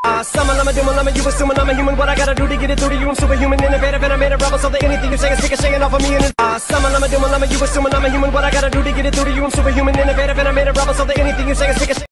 Summon, I'm a doom, I'm a you assuming I'm a human. What I gotta do to get it through to you? I'm superhuman, innovative, and I made a rebel. So that anything you say is sick of shaking off of me. And summon, I'm a doom, I'm a you assuming I'm a human. What I gotta do to get it through to you? I'm superhuman, innovative, and I made a rebel. So that anything you say is sick of